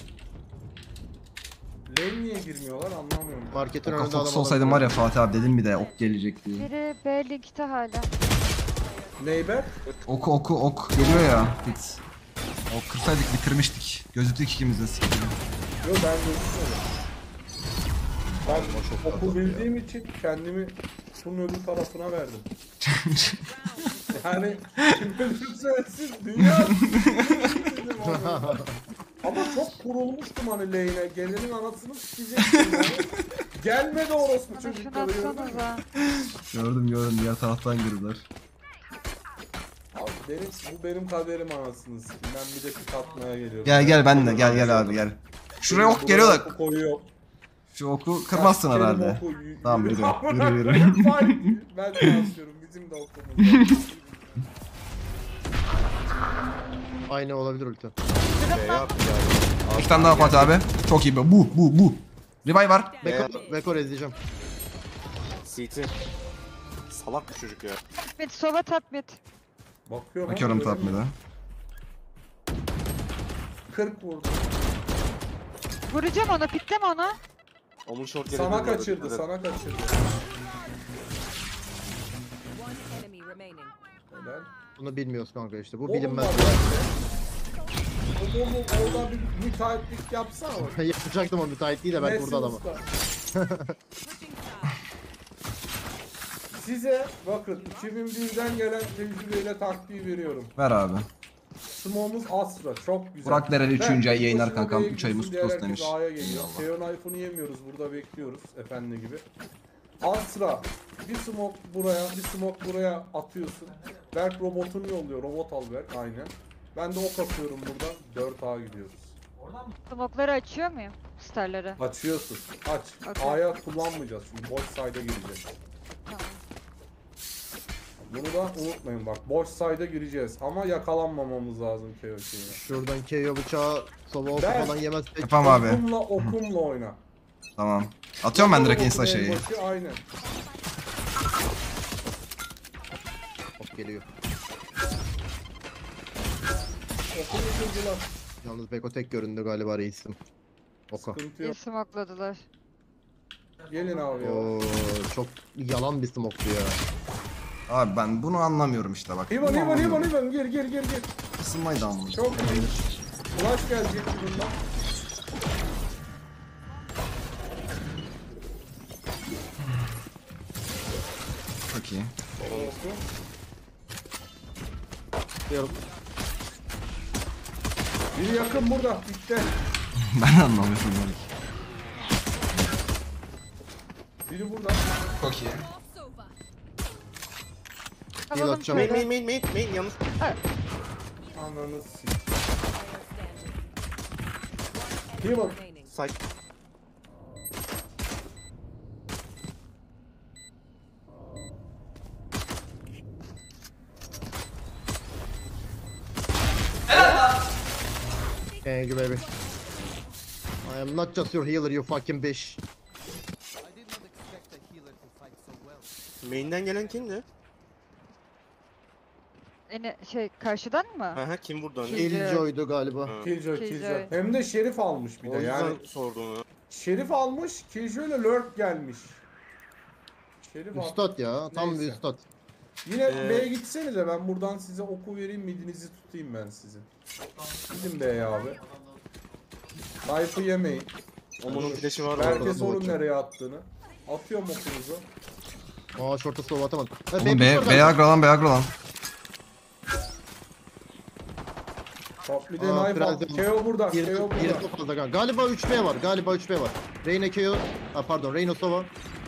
[SPEAKER 2] Lane niye girmiyorlar anlamıyorum.
[SPEAKER 4] Marketin
[SPEAKER 5] Oka
[SPEAKER 4] önünde adam
[SPEAKER 5] Fox olsaydım var
[SPEAKER 4] olabilir.
[SPEAKER 5] ya Fatih abi dedim bir de ok gelecek diye.
[SPEAKER 1] Biri B linkte hala.
[SPEAKER 2] Neighbor.
[SPEAKER 5] Oku oku ok geliyor ya. Hit. Ok kırsaydık bitirmiştik. Gözüktük ikimiz de siktir.
[SPEAKER 2] Yok ben gözükmüyorum. Ben oku bildiğim için kendimi şunun öbür tarafına verdim. Yani kim ölürse ölsün dünya dedim abi. Ama çok kurulmuştum hani lane'e. Gelenin anasını sikecektim yani. Gelmedi orospu
[SPEAKER 1] Bana şunu
[SPEAKER 2] çocukları gördün mü?
[SPEAKER 1] atsanıza.
[SPEAKER 5] Gördüm gördüm diğer taraftan girdiler.
[SPEAKER 2] Abi benim, bu benim kaderim anasını sikeyim. Ben bir de pik atmaya geliyorum.
[SPEAKER 5] Gel gel ben de gel gel abi gel. Şuraya ok geliyor da
[SPEAKER 2] Oku koyuyor.
[SPEAKER 5] şu oku kırmazsın
[SPEAKER 2] Benim
[SPEAKER 5] herhalde.
[SPEAKER 2] oku y-
[SPEAKER 5] Tamam, yürü,
[SPEAKER 2] Amına
[SPEAKER 5] yürü, yürü.
[SPEAKER 2] koyayım, fight. Ben de asıyorum. Bizim de okumuz var.
[SPEAKER 4] Aynı olabilir ulti.
[SPEAKER 3] B'ye attı yani.
[SPEAKER 5] İki tane daha Fatih abi. Çok iyi be. Bu bu bu. Revive var.
[SPEAKER 4] Beko, Beko izleyeceğim.
[SPEAKER 3] C T. Salak bu çocuk ya.
[SPEAKER 1] Mid sova top mid.
[SPEAKER 2] Bakıyorum.
[SPEAKER 5] Bakıyorum
[SPEAKER 2] ama
[SPEAKER 5] top mid'e.
[SPEAKER 2] kırk vurdu.
[SPEAKER 1] Vuracağım onu, pikleme onu.
[SPEAKER 3] Onun short geldi.
[SPEAKER 2] Sana kaçırdı, sana kaçırdı.
[SPEAKER 6] One enemy remaining.
[SPEAKER 2] Helal.
[SPEAKER 4] Bunu bilmiyoruz kanka işte. Bu
[SPEAKER 2] Oğlum
[SPEAKER 4] bilinmez.
[SPEAKER 2] bak ya. Oğlum orada bir müteahhitlik yapsana bak.
[SPEAKER 4] Yapacaktım o müteahhit değil de belki
[SPEAKER 2] Messi
[SPEAKER 4] burada adamı.
[SPEAKER 2] usta.
[SPEAKER 6] Switching sides.
[SPEAKER 2] Size bakın iki bin birden gelen tecrübeyle taktiği veriyorum.
[SPEAKER 5] Ver abi.
[SPEAKER 2] Smoke'umuz Astra çok güzel.
[SPEAKER 5] Burak Dereli üçüncü ay yayınlar
[SPEAKER 2] Boşuna
[SPEAKER 5] kankam.
[SPEAKER 2] B'ye
[SPEAKER 5] üç ayımız
[SPEAKER 2] gidiyorsun,
[SPEAKER 5] kutlu olsun
[SPEAKER 2] diğer
[SPEAKER 5] demiş.
[SPEAKER 2] herkes A'ya geliyor. Teon iPhone'u yemiyoruz burada bekliyoruz efendi gibi. Astra bir smoke buraya bir smoke buraya atıyorsun. Berk robotunu yolluyor. Robot al Berk aynen. Ben de ok atıyorum burada. dört A gidiyoruz.
[SPEAKER 1] Smokları açıyor muyum? Starları.
[SPEAKER 2] Açıyorsun. Aç.
[SPEAKER 1] Okey.
[SPEAKER 2] A'ya kullanmayacağız çünkü boş side'a gireceğiz.
[SPEAKER 1] Tamam.
[SPEAKER 2] Bunu da unutmayın bak. Boş side'a gireceğiz ama yakalanmamamız lazım K O C'ye.
[SPEAKER 4] Şuradan K O bıçağı sova oku
[SPEAKER 2] Ben-
[SPEAKER 4] falan yemezsek.
[SPEAKER 5] Yapam abi.
[SPEAKER 2] Okumla okumla oyna.
[SPEAKER 5] Tamam. Atıyorum ben direkt
[SPEAKER 2] Okun
[SPEAKER 5] insta
[SPEAKER 2] en
[SPEAKER 5] şeyi.
[SPEAKER 2] başı, aynen.
[SPEAKER 4] Hop geliyor.
[SPEAKER 2] Okunu kırdılar.
[SPEAKER 4] Yalnız Beko tek göründü galiba reisim. Oka.
[SPEAKER 2] Sıkıntı
[SPEAKER 1] İyi
[SPEAKER 2] yok.
[SPEAKER 1] smokladılar.
[SPEAKER 2] Gelin abi ya.
[SPEAKER 4] Oo, çok yalan bir smoke'tu ya.
[SPEAKER 5] Abi ben bunu anlamıyorum işte bak.
[SPEAKER 2] İvan
[SPEAKER 5] Bunu
[SPEAKER 2] İvan İvan
[SPEAKER 5] anlamıyorum.
[SPEAKER 2] İvan gir gir gir gir.
[SPEAKER 5] Isınmaydı amına.
[SPEAKER 2] Çok iyi. Flash gelecek bundan.
[SPEAKER 5] Çok iyi.
[SPEAKER 2] Olsun.
[SPEAKER 4] Diyorum.
[SPEAKER 2] Biri yakın burada. Bitti.
[SPEAKER 5] Ben anlamıyorum böyle.
[SPEAKER 2] Biri burada.
[SPEAKER 5] Çok iyi.
[SPEAKER 1] Alalım
[SPEAKER 4] atacağım.
[SPEAKER 3] Main
[SPEAKER 1] şöyle.
[SPEAKER 3] main main main main yalnız.
[SPEAKER 2] Ananı sik.
[SPEAKER 6] Player standing.
[SPEAKER 2] İvan.
[SPEAKER 6] Remaining.
[SPEAKER 3] Side.
[SPEAKER 4] Thank you baby. I am not just your healer, you fucking bitch.
[SPEAKER 3] Main'den gelen kimdi?
[SPEAKER 1] Yine şey karşıdan mı?
[SPEAKER 3] Ha ha kim vurdu hani?
[SPEAKER 1] Kill-
[SPEAKER 4] Killjoy'du galiba.
[SPEAKER 3] Ha.
[SPEAKER 2] Killjoy,
[SPEAKER 1] Killjoy.
[SPEAKER 2] Killjoy. Hem de Şerif almış bir
[SPEAKER 3] O
[SPEAKER 2] de
[SPEAKER 3] yüzden
[SPEAKER 2] yani.
[SPEAKER 3] sordum onu.
[SPEAKER 2] Şerif almış, Killjoy'la lurk gelmiş. Şerif al.
[SPEAKER 4] Üstad ya, tam bir
[SPEAKER 2] Neyse.
[SPEAKER 4] üstad.
[SPEAKER 2] Yine
[SPEAKER 3] Ee,
[SPEAKER 2] B'ye gitsenize, ben buradan size oku vereyim, midinizi tutayım ben sizin. Gidin B'ye abi. Knife yemeyin.
[SPEAKER 3] Omunun flash'i var
[SPEAKER 2] Belki
[SPEAKER 3] orada.
[SPEAKER 2] sorun
[SPEAKER 4] bakıyorum.
[SPEAKER 2] nereye attığını. Atıyorum okunuzu.
[SPEAKER 4] Aa short'a slow atamadım. Ha,
[SPEAKER 5] Oğlum
[SPEAKER 4] baby
[SPEAKER 5] be,
[SPEAKER 4] short
[SPEAKER 5] be
[SPEAKER 4] aldım.
[SPEAKER 5] agro lan be agro lan.
[SPEAKER 2] Top bir de
[SPEAKER 4] Aa,
[SPEAKER 2] knife
[SPEAKER 4] biraz
[SPEAKER 2] at.
[SPEAKER 4] da-
[SPEAKER 2] K O burada,
[SPEAKER 4] Diğeri
[SPEAKER 2] K O
[SPEAKER 4] çok, diğeri
[SPEAKER 2] burada.
[SPEAKER 4] çok fazla. Galiba üç B var, galiba üç B var. Reyna K O, ha pardon Reyna Sova.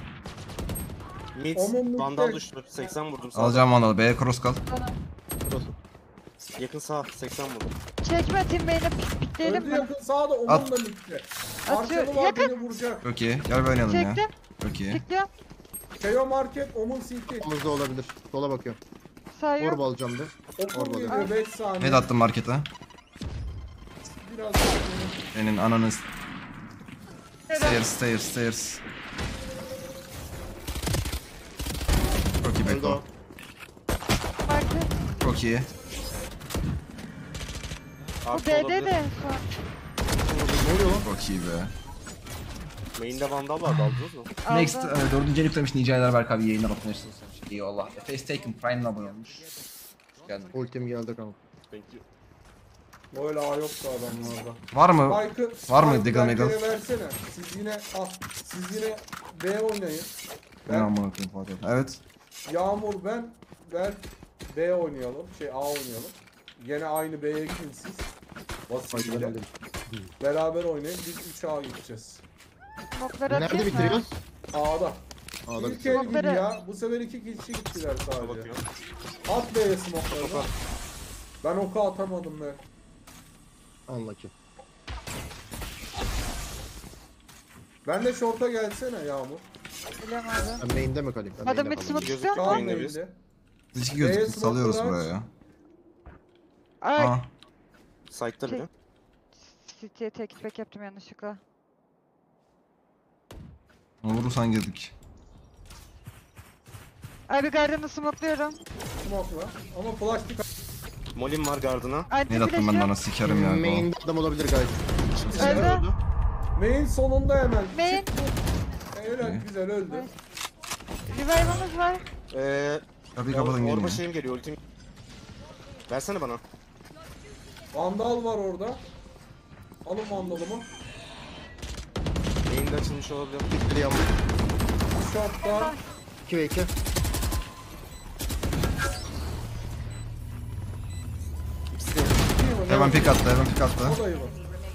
[SPEAKER 3] Mid,
[SPEAKER 2] Omun
[SPEAKER 3] vandal
[SPEAKER 2] mid-
[SPEAKER 3] düştü. seksen vurdum sağ.
[SPEAKER 5] Alacağım vandalı. B'ye cross kal.
[SPEAKER 4] Burası.
[SPEAKER 3] Yakın sağ, seksen vurdum.
[SPEAKER 1] Çekme Tim Bey'ini pikleyelim
[SPEAKER 2] Öldü
[SPEAKER 1] mi?
[SPEAKER 2] yakın sağda,
[SPEAKER 5] At.
[SPEAKER 2] Omun da midde.
[SPEAKER 1] Atıyor,
[SPEAKER 2] Arkalı var,
[SPEAKER 1] yakın.
[SPEAKER 2] beni vuracak.
[SPEAKER 5] Çok iyi. Gel bir oynayalım ya.
[SPEAKER 1] Çektim.
[SPEAKER 5] Çok iyi.
[SPEAKER 1] Pikliyorum.
[SPEAKER 2] K O market, Omun C T.
[SPEAKER 4] Omuzda olabilir. Sola bakıyorum.
[SPEAKER 1] Sayıyor.
[SPEAKER 4] Orb alacağım bir.
[SPEAKER 2] Okun
[SPEAKER 4] Orada.
[SPEAKER 2] geliyor, beş saniye.
[SPEAKER 5] Head attım markete.
[SPEAKER 2] Biraz
[SPEAKER 5] Senin ananı... Stairs, stairs, stairs. Çok iyi
[SPEAKER 4] Öldü
[SPEAKER 5] Beko.
[SPEAKER 4] o.
[SPEAKER 1] Market.
[SPEAKER 5] Çok iyi.
[SPEAKER 1] Bu
[SPEAKER 3] Arka
[SPEAKER 1] B'de
[SPEAKER 3] olabilir.
[SPEAKER 1] de son.
[SPEAKER 4] Ne oluyor lan?
[SPEAKER 5] Çok iyi be.
[SPEAKER 3] Main'de vandal vardı, aldınız mı?
[SPEAKER 1] Aldı.
[SPEAKER 5] Next, e, dördüncü elif demiş Nice Aylar Berk abi yayına bakın istiyorsan. İyi Allah. Face Taken Prime'la abone olmuş. Hoş geldin.
[SPEAKER 4] Ultim geldi kanka.
[SPEAKER 3] Thank you.
[SPEAKER 2] böyle A yoktu adamlarda.
[SPEAKER 5] Var mı?
[SPEAKER 2] Spike'ı,
[SPEAKER 5] Var mı
[SPEAKER 2] Spike'ı
[SPEAKER 5] Diggle
[SPEAKER 2] Berker'e
[SPEAKER 5] Miggle?
[SPEAKER 2] versene. Siz yine al. Siz yine B oynayın.
[SPEAKER 5] Ne
[SPEAKER 2] Ben,
[SPEAKER 5] amına koyayım Fatih. Evet.
[SPEAKER 2] Yağmur ben, ben B oynayalım. Şey A oynayalım. Gene aynı B'ye gidin siz.
[SPEAKER 4] Hadi
[SPEAKER 2] Vasiliyle.
[SPEAKER 4] ben öldüm.
[SPEAKER 2] Beraber oynayın. Biz üç A gideceğiz.
[SPEAKER 1] Smoke'ları
[SPEAKER 4] Nerede
[SPEAKER 1] atayım mı?
[SPEAKER 4] bitiriyoruz?
[SPEAKER 2] A'da.
[SPEAKER 4] A'da
[SPEAKER 2] İlk
[SPEAKER 4] bitti.
[SPEAKER 2] el gibi
[SPEAKER 1] Smoke'ları-
[SPEAKER 2] ya. Bu sefer iki kişi gittiler sadece.
[SPEAKER 3] Bakıyorum.
[SPEAKER 2] At B'ye smoke'larını. Ben oku atamadım be.
[SPEAKER 4] Unlucky.
[SPEAKER 2] Ben de short'a gelsene Yağmur.
[SPEAKER 1] Biliyorum abi.
[SPEAKER 4] Ben main'de mi kalayım? Ben
[SPEAKER 1] Adam
[SPEAKER 4] main'de
[SPEAKER 1] mid
[SPEAKER 4] kalayım.
[SPEAKER 1] smoke
[SPEAKER 3] Gözük-
[SPEAKER 1] istiyor mu?
[SPEAKER 2] Kal
[SPEAKER 3] Main'de biz.
[SPEAKER 2] main'de.
[SPEAKER 5] Biz iki
[SPEAKER 2] B'ye
[SPEAKER 5] gözlük
[SPEAKER 2] smoke'ları
[SPEAKER 5] salıyoruz
[SPEAKER 2] aç.
[SPEAKER 5] buraya ya.
[SPEAKER 1] Ay.
[SPEAKER 5] Aa.
[SPEAKER 3] Site'da bile.
[SPEAKER 1] City'ye tek back yaptım yanlışlıkla.
[SPEAKER 5] Onu vurursan girdik.
[SPEAKER 1] Ay bir garden'ı smoke'luyorum.
[SPEAKER 2] Smoke'la. Ama flash pick
[SPEAKER 3] Molim var gardına.
[SPEAKER 1] Anti
[SPEAKER 5] Ne attım ben
[SPEAKER 1] flash
[SPEAKER 5] bana
[SPEAKER 1] yok.
[SPEAKER 5] sikerim ya. bu.
[SPEAKER 4] Main'de adam olabilir gayet.
[SPEAKER 1] Öldü.
[SPEAKER 2] Main sonunda hemen.
[SPEAKER 1] Main.
[SPEAKER 2] Öyle
[SPEAKER 5] Okey.
[SPEAKER 2] güzel öldü.
[SPEAKER 1] Ay. Revive'ımız var.
[SPEAKER 3] Eee...
[SPEAKER 5] Kapıyı kapatın gelin
[SPEAKER 3] Orba
[SPEAKER 5] ya.
[SPEAKER 3] şeyim geliyor, ultim. Versene bana.
[SPEAKER 2] Vandal var orada. Alın vandalımı.
[SPEAKER 3] Main'de açılmış olabilir.
[SPEAKER 4] Bitti yağmur.
[SPEAKER 2] Shot'ta.
[SPEAKER 4] iki ve iki.
[SPEAKER 3] İkisi de.
[SPEAKER 5] Hemen pick attı, hemen pick attı.
[SPEAKER 2] Olayı var.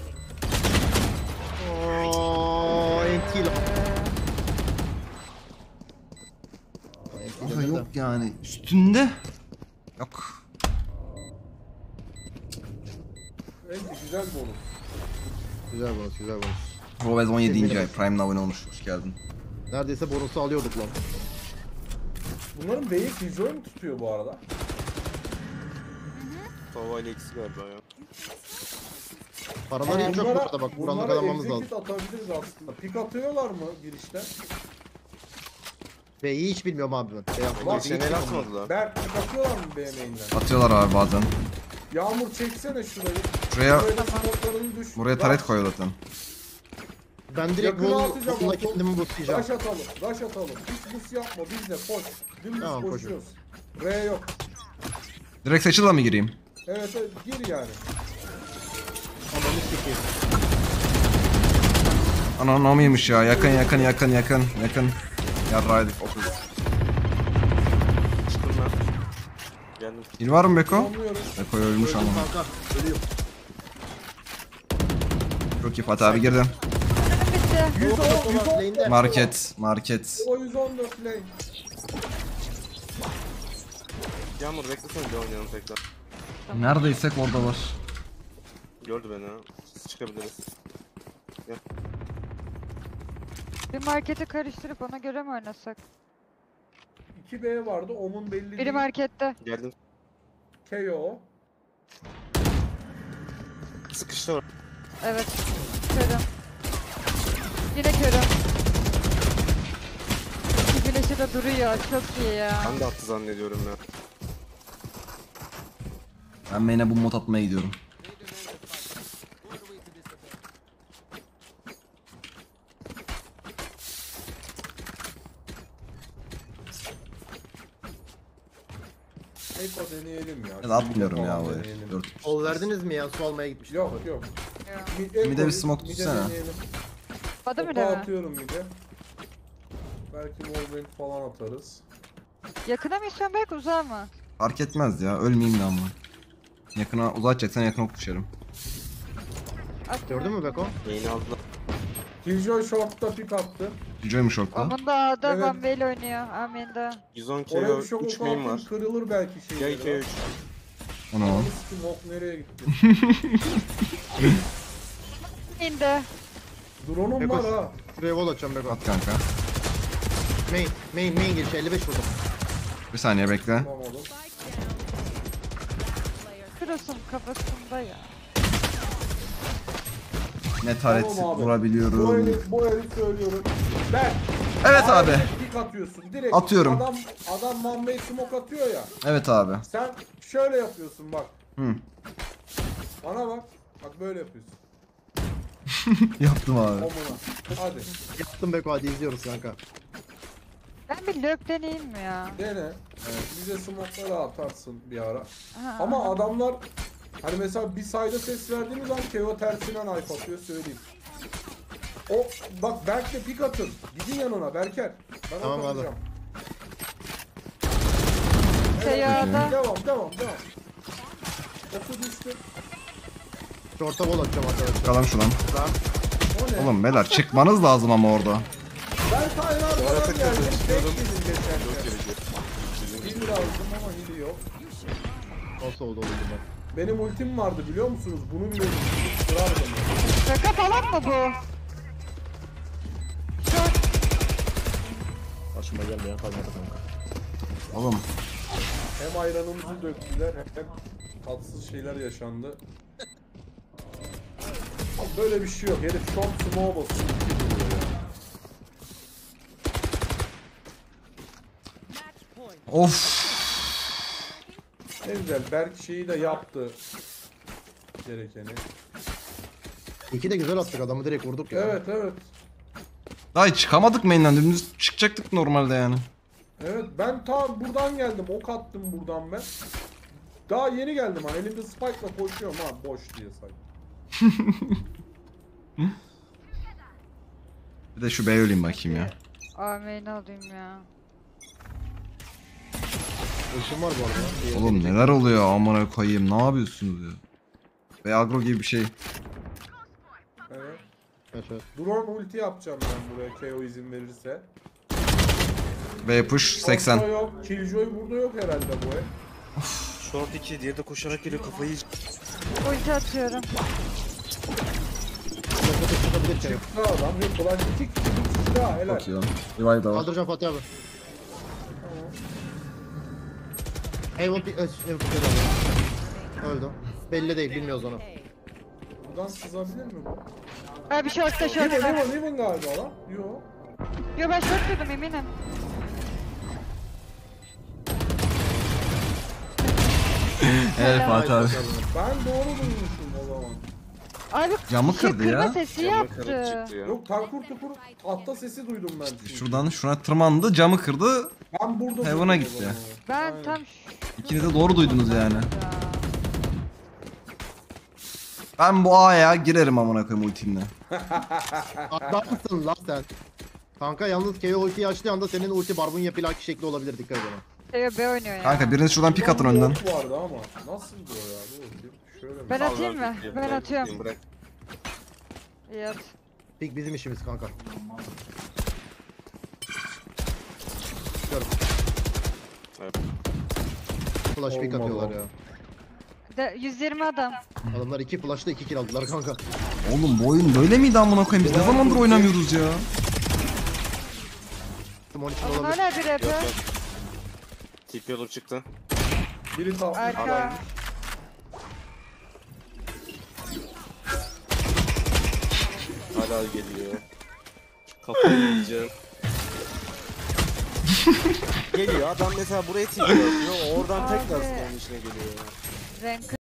[SPEAKER 4] Ooo N T lan.
[SPEAKER 5] Ama yok yani üstünde. Yok.
[SPEAKER 2] Bence güzel bonus.
[SPEAKER 4] Güzel bonus, güzel bonus.
[SPEAKER 5] Rovez on yedinci ay Prime'la abone olmuş. Hoş geldin.
[SPEAKER 4] Neredeyse bonusu alıyorduk lan.
[SPEAKER 2] Bunların B'yi Killjoy mu tutuyor bu arada?
[SPEAKER 3] Tova ile ikisi galiba ya.
[SPEAKER 4] Paralar iyi çok
[SPEAKER 2] Bunlara-
[SPEAKER 4] burada bak. Buradan
[SPEAKER 2] bunlara
[SPEAKER 4] kazanmamız lazım.
[SPEAKER 2] execute atabiliriz aslında. Pik atıyorlar mı girişten?
[SPEAKER 4] B'yi hiç bilmiyorum abi ben. B yapmayı
[SPEAKER 2] Bak,
[SPEAKER 4] hiç
[SPEAKER 3] Geçen el
[SPEAKER 4] bilmiyorum.
[SPEAKER 3] atmadılar.
[SPEAKER 2] Berk pik atıyorlar mı B main'den?
[SPEAKER 5] Atıyorlar abi bazen.
[SPEAKER 2] Yağmur çeksene şurayı.
[SPEAKER 5] Şuraya
[SPEAKER 2] Böyle smoke'larını düş.
[SPEAKER 5] buraya taret koyuyor zaten.
[SPEAKER 4] Ben direkt
[SPEAKER 2] Yakına
[SPEAKER 4] wall,
[SPEAKER 2] atacağım,
[SPEAKER 4] wall'la
[SPEAKER 2] atıl.
[SPEAKER 4] kendimi boostlayacağım.
[SPEAKER 2] Rush atalım, rush atalım. Hiç bus yapma, biz de koş. Dümdüz
[SPEAKER 4] Tamam,
[SPEAKER 2] koşuyoruz. R yok.
[SPEAKER 5] Direkt Satchel'la mı gireyim?
[SPEAKER 2] Evet, evet, gir yani.
[SPEAKER 4] Ananı sikeyim.
[SPEAKER 5] Ana o muymuş ya? Yakın yakın yakın yakın yakın. Yarraydık okul.
[SPEAKER 3] Çıktım ben. Geldim.
[SPEAKER 5] Kill var mı Beko?
[SPEAKER 2] Anlıyorum.
[SPEAKER 5] Beko ölmüş
[SPEAKER 4] Öldüm
[SPEAKER 5] ama.
[SPEAKER 4] kanka. Ölüyorum.
[SPEAKER 5] Çok iyi Fatih abi girdim.
[SPEAKER 1] Bitti.
[SPEAKER 2] yüz on, yüz on.
[SPEAKER 4] Lane'de.
[SPEAKER 5] Market, market.
[SPEAKER 2] O yüz on dört lane.
[SPEAKER 3] Yağmur beklesene bir oynayalım tekrar.
[SPEAKER 5] Neredeysek oradalar.
[SPEAKER 3] Gördü beni ha. Siz çıkabiliriz.
[SPEAKER 1] Bir marketi karıştırıp ona göre mi oynasak?
[SPEAKER 2] iki B vardı, Omun belli
[SPEAKER 1] Biri
[SPEAKER 2] değil.
[SPEAKER 1] markette.
[SPEAKER 3] Geldim.
[SPEAKER 2] K O.
[SPEAKER 3] Sıkıştı orada.
[SPEAKER 1] Evet. Körüm. Yine körüm. İki güneşi de duruyor. Çok iyi ya.
[SPEAKER 3] Ben de attı zannediyorum ya.
[SPEAKER 5] Ben main'e bu mod atmaya gidiyorum.
[SPEAKER 2] Eko deneyelim ya.
[SPEAKER 5] Ya da atmıyorum ya
[SPEAKER 2] Falan
[SPEAKER 5] bu
[SPEAKER 2] deneyelim.
[SPEAKER 5] herif. Dört.
[SPEAKER 4] Ol verdiniz mi ya? Su almaya gitmiştim.
[SPEAKER 2] Yok yok.
[SPEAKER 1] Ya.
[SPEAKER 2] Mi-
[SPEAKER 5] Bir de bir
[SPEAKER 2] Eko,
[SPEAKER 5] smoke
[SPEAKER 2] mide
[SPEAKER 5] tutsana.
[SPEAKER 2] deneyelim.
[SPEAKER 1] Adı mı
[SPEAKER 2] Opa
[SPEAKER 1] ne?
[SPEAKER 2] atıyorum bir de. Belki wallbang falan atarız.
[SPEAKER 1] Yakına mı istiyorsun belki uzağa mı?
[SPEAKER 5] Fark etmez ya. Ölmeyeyim de ama. Yakına uzatacaksan yakına düşerim.
[SPEAKER 1] At.
[SPEAKER 4] Gördün mü Beko?
[SPEAKER 3] Yayını aldılar.
[SPEAKER 2] Killjoy short'ta pick attı.
[SPEAKER 5] Joy'muş orta.
[SPEAKER 1] Onun da A'da
[SPEAKER 2] Evet.
[SPEAKER 1] Van Bale oynuyor. Amin'de.
[SPEAKER 3] yüz on
[SPEAKER 2] Oraya
[SPEAKER 3] kilo
[SPEAKER 2] bir şok
[SPEAKER 3] üç
[SPEAKER 2] oku
[SPEAKER 3] main
[SPEAKER 2] atayım,
[SPEAKER 3] var.
[SPEAKER 2] kırılır belki
[SPEAKER 3] Ya
[SPEAKER 2] şeyleri.
[SPEAKER 3] iki ya üç.
[SPEAKER 5] Onu al.
[SPEAKER 2] Sikim ok nereye gitti?
[SPEAKER 1] Amin'de.
[SPEAKER 2] Drone'um
[SPEAKER 4] Beko,
[SPEAKER 2] var ha.
[SPEAKER 4] Şuraya wall atacağım Beko.
[SPEAKER 5] At kanka.
[SPEAKER 4] Main, main, main girişi elli beş vurdum.
[SPEAKER 5] Bir saniye bekle.
[SPEAKER 2] Tamam oğlum.
[SPEAKER 6] Spike down. Last player.
[SPEAKER 1] Kırılsın kafasında ya.
[SPEAKER 5] Ne taret
[SPEAKER 2] Tamam abi. Bu
[SPEAKER 5] vurabiliyorum.
[SPEAKER 2] herif, bu herif söylüyorum. Ben.
[SPEAKER 5] Evet abi.
[SPEAKER 2] Pick atıyorsun direkt.
[SPEAKER 5] Atıyorum.
[SPEAKER 2] Adam, adam one way smoke atıyor ya.
[SPEAKER 5] Evet abi.
[SPEAKER 2] Sen şöyle yapıyorsun bak.
[SPEAKER 5] Hı.
[SPEAKER 2] Bana bak. Bak böyle yapıyorsun.
[SPEAKER 5] Yaptım abi.
[SPEAKER 2] Omuna. Hadi.
[SPEAKER 4] Yaptım Beko, hadi izliyoruz kanka.
[SPEAKER 1] Ben bir lök deneyeyim mi ya?
[SPEAKER 2] Dene. Evet, bize smoke'ları atarsın bir ara.
[SPEAKER 1] Ha,
[SPEAKER 2] Ama adamlar hani mesela bir sayda ses verdiğimiz an Keo tersine knife atıyor söyleyeyim. O bak Berk de pick atın. Gidin yanına Berker. Ben
[SPEAKER 4] Tamam
[SPEAKER 2] tamam,
[SPEAKER 4] abi.
[SPEAKER 2] atacağım.
[SPEAKER 1] Seyada.
[SPEAKER 2] Devam devam devam. Oku düştü.
[SPEAKER 4] Short'a wall atacağım arkadaşlar.
[SPEAKER 5] Çıkalım şuradan.
[SPEAKER 2] O ne?
[SPEAKER 5] Oğlum beyler çıkmanız lazım ama orada.
[SPEAKER 2] Ben Taylan
[SPEAKER 3] Bu
[SPEAKER 2] falan
[SPEAKER 3] arada
[SPEAKER 2] geldim.
[SPEAKER 3] kötü istiyordum.
[SPEAKER 2] Bekledim geçerken.
[SPEAKER 3] Dört derece.
[SPEAKER 2] Hil lazım ama hili yok.
[SPEAKER 4] Nasıl oldu oldu ben.
[SPEAKER 2] Benim ultim vardı biliyor musunuz? Bunu bile kırardım.
[SPEAKER 1] Şaka falan mı bu? Şort.
[SPEAKER 4] Başıma gelmeyen kalmadı kanka.
[SPEAKER 5] Oğlum
[SPEAKER 2] Hem ayranımızı döktüler hem tatsız şeyler yaşandı. Abi böyle bir şey yok. Herif short smoke basıyor.
[SPEAKER 6] Match point.
[SPEAKER 5] of.
[SPEAKER 2] Ne güzel. Berk şeyi de yaptı. Gerekeni.
[SPEAKER 4] İki de güzel attık, adamı direkt vurduk ya.
[SPEAKER 2] Evet evet.
[SPEAKER 5] Daha çıkamadık main'den. Dümdüz çıkacaktık normalde yani.
[SPEAKER 2] Evet ben ta buradan geldim. Ok attım buradan ben. Daha yeni geldim hani elimde spike'la koşuyorum ha boş diye say.
[SPEAKER 5] Bir de şu B'ye öleyim bakayım ya.
[SPEAKER 1] Amin'i alayım ya.
[SPEAKER 4] Ultim var bu arada.
[SPEAKER 5] Oğlum neler oluyor amına koyayım, ne yapıyorsunuz ya? Ve agro gibi bir şey.
[SPEAKER 2] Evet.
[SPEAKER 4] Evet, evet.
[SPEAKER 2] Drone ulti yapacağım ben buraya K O izin verirse.
[SPEAKER 5] B push seksen.
[SPEAKER 2] Ortada yok. Killjoy burada yok herhalde bu ev.
[SPEAKER 3] Short iki, diğeri de koşarak geliyor kafayı yiyecek.
[SPEAKER 1] Ulti atıyorum.
[SPEAKER 4] Beko tutabilir Kero.
[SPEAKER 2] Çıktı adam. Yok ulan iki kişi bir kişi daha helal.
[SPEAKER 5] Çok iyi lan. Revive da var.
[SPEAKER 4] Kaldıracağım Fatih abi. Eyvah bir... Eyvah bir Öldü. Belli değil, bilmiyoruz onu.
[SPEAKER 6] A.
[SPEAKER 2] Buradan sızabilir mi bu?
[SPEAKER 1] Abi şortta
[SPEAKER 2] Heaven
[SPEAKER 1] şortta.
[SPEAKER 2] Heaven Heaven galiba lan. Yo.
[SPEAKER 1] Yo ben şort dedim eminim.
[SPEAKER 5] Evet
[SPEAKER 1] Helal.
[SPEAKER 5] Fatih abi.
[SPEAKER 2] Ben doğru duymuşum o zaman.
[SPEAKER 1] Abi
[SPEAKER 5] Camı
[SPEAKER 1] şey
[SPEAKER 5] kırdı
[SPEAKER 1] kırma
[SPEAKER 5] ya.
[SPEAKER 1] sesi
[SPEAKER 3] Camı kırık
[SPEAKER 1] yaptı.
[SPEAKER 3] çıktı ya.
[SPEAKER 2] Yok takur tukur tahta sesi duydum ben. çünkü.
[SPEAKER 5] Şuradan şuna tırmandı, camı kırdı.
[SPEAKER 2] Ben burada
[SPEAKER 5] Heaven'a
[SPEAKER 2] duydum o
[SPEAKER 5] gitti.
[SPEAKER 2] zaman.
[SPEAKER 1] Ben
[SPEAKER 2] Aynen.
[SPEAKER 1] tam
[SPEAKER 5] İkiniz de doğru duydunuz yani.
[SPEAKER 1] Ya.
[SPEAKER 5] Ben bu A'ya girerim amına koyayım ultimle.
[SPEAKER 4] Adam mısın lan sen? Kanka yalnız K O ultiyi açtığı anda senin ulti barbunya plaki şekli olabilir, dikkat edin.
[SPEAKER 1] Şey B oynuyor ya.
[SPEAKER 5] Kanka biriniz şuradan pik atın önden.
[SPEAKER 2] Yok vardı ama. Nasıldı o ya? Dur bakayım. Şöyle mi?
[SPEAKER 1] Ben
[SPEAKER 3] Al,
[SPEAKER 1] atayım
[SPEAKER 3] al,
[SPEAKER 1] mı?
[SPEAKER 3] tutayım,
[SPEAKER 1] Ben
[SPEAKER 3] bırak,
[SPEAKER 1] atıyorum.
[SPEAKER 3] tutayım, bırak.
[SPEAKER 1] İyi at.
[SPEAKER 4] Pik bizim işimiz kanka. Görüm.
[SPEAKER 3] Evet.
[SPEAKER 4] Flash pick
[SPEAKER 2] Olmadı
[SPEAKER 4] atıyorlar
[SPEAKER 2] o.
[SPEAKER 4] ya.
[SPEAKER 1] De, yüz yirmi adam.
[SPEAKER 4] Adamlar iki flash'ta iki kill aldılar kanka.
[SPEAKER 5] Oğlum bu oyun böyle miydi amına koyayım? Biz ne zamandır oynamıyoruz ya?
[SPEAKER 4] Timon için
[SPEAKER 1] Oğlum
[SPEAKER 4] olabilir.
[SPEAKER 1] hala bir
[SPEAKER 3] Yok
[SPEAKER 1] epi.
[SPEAKER 3] yok. Tip yolu çıktı.
[SPEAKER 2] Biri tam
[SPEAKER 1] Arka.
[SPEAKER 3] Hala geliyor. Kafayı yiyeceğim. Geliyor adam mesela buraya tipi atıyor. Oradan tekrar
[SPEAKER 1] Abi.
[SPEAKER 3] spawn içine geliyor.
[SPEAKER 1] Renk